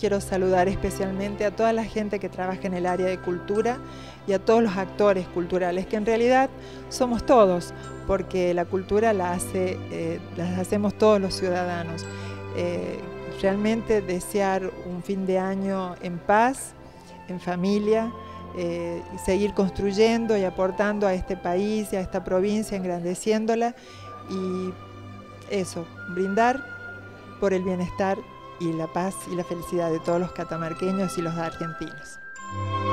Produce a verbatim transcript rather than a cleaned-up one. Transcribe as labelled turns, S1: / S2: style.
S1: quiero saludar especialmente a toda la gente que trabaja en el área de cultura y a todos los actores culturales, que en realidad somos todos, porque la cultura la, hace, eh, la hacemos todos los ciudadanos. Eh, realmente desear un fin de año en paz, en familia, eh, y seguir construyendo y aportando a este país y a esta provincia, engrandeciéndola, y eso, brindar por el bienestar y la paz y la felicidad de todos los catamarqueños y los argentinos.